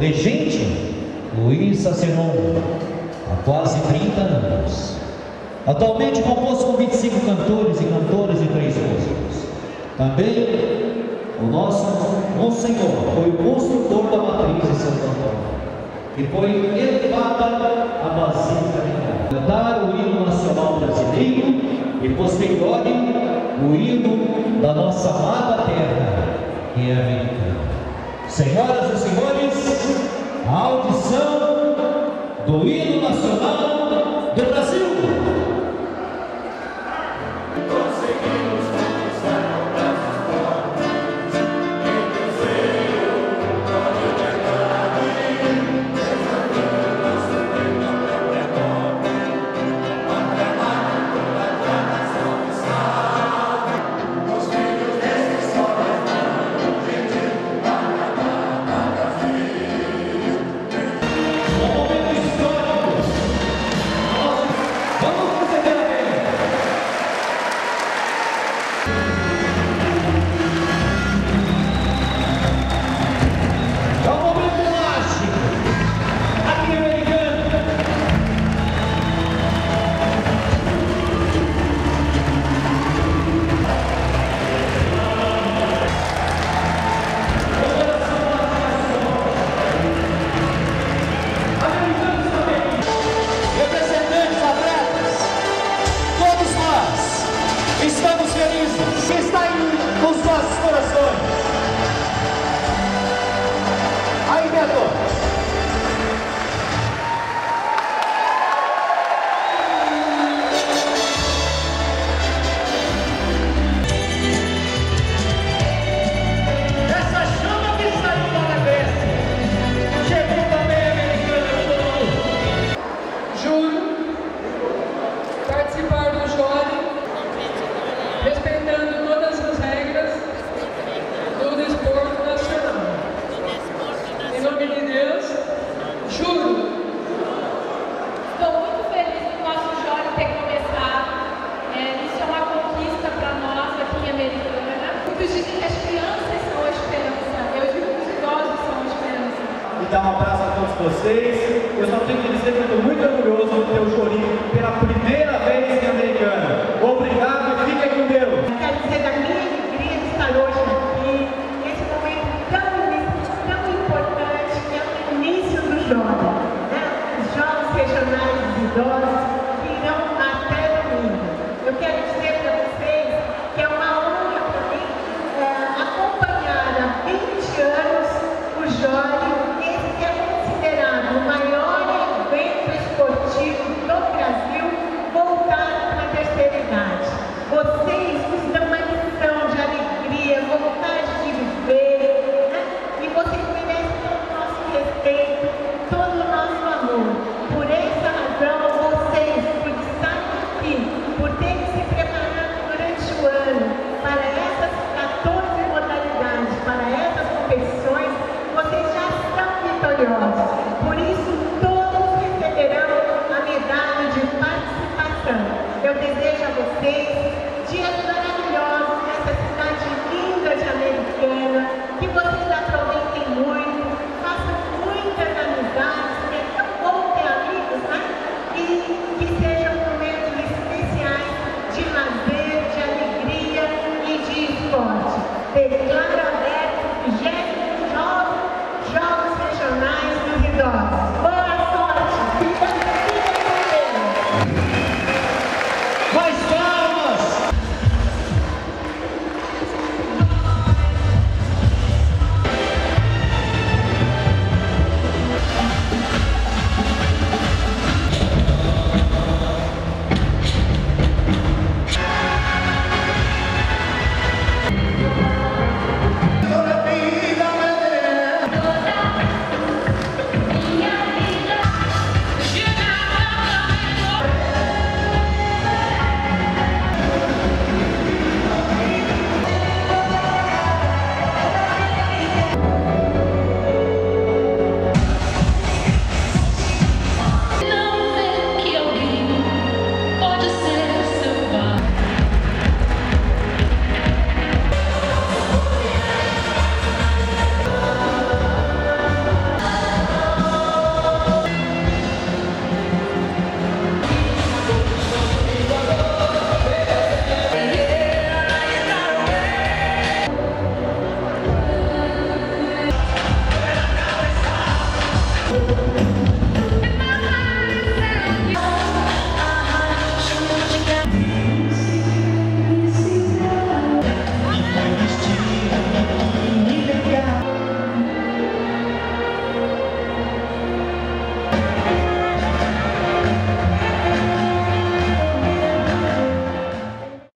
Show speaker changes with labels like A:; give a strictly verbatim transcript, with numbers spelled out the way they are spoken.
A: regente Luiz Saceron, há quase trinta anos. Atualmente composto com vinte e cinco cantores e cantoras e três músicos. Também o nosso Monsenhor foi o construtor da matriz de Santo Antônio e foi elevada a Basílica de cantar o hino nacional brasileiro e posterior o hino da nossa amada terra, que é americana. Senhoras e senhores, a audição do hino nacional do Brasil.
B: Estamos felizes, que está em, nos nossos corações. Aí, Beto. Essa chama que saiu da cabeça chegou também americana.
C: Juro participar do jovem, respeitando todas as regras do desporto nacional. Em nome de Deus, juro.
D: Estou muito feliz do nosso jovem ter começado. É, isso é uma conquista para nós aqui em Americana. Muitos dizem que as crianças são a esperança. Eu digo que os idosos são a esperança.
B: E dar um abraço a todos vocês. Eu só tenho que dizer que eu estou muito orgulhoso de ter o Chorinho pela primeira vez em Americana. Obrigado e fiquem com Deus.
E: Quero dizer da minha alegria de estar hoje aqui, nesse momento tão, tão importante que é o início do jovem, né? Os jovens regionais dos idosos que irão até domingo. Eu quero dizer para vocês que é uma honra para mim é, acompanhar há vinte anos o jovem, esse que é considerado o maior evento esportivo do Brasil voltado para a terceira idade. Vocês nos dão uma lição de alegria, vontade de viver, né? E vocês merecem todo o nosso respeito, todo o nosso amor. Por essa razão, vocês, por estarem aqui, por terem se preparado durante o ano para essas quatorze modalidades, para essas competições, vocês já estão vitoriosos. Por isso, todos receberão a medalha de participação. Eu desejo a vocês dias maravilhosos nessa cidade linda de Americana, que vocês aproveitem muito, façam muitas amizades, porque é tão bom ter amigos, né? E que sejam momentos especiais de lazer, de alegria e de esporte. Declaro aberto o vigésimo Jogos Regionais dos Idosos. Boa sorte! Fica, fica com Deus!
B: Mais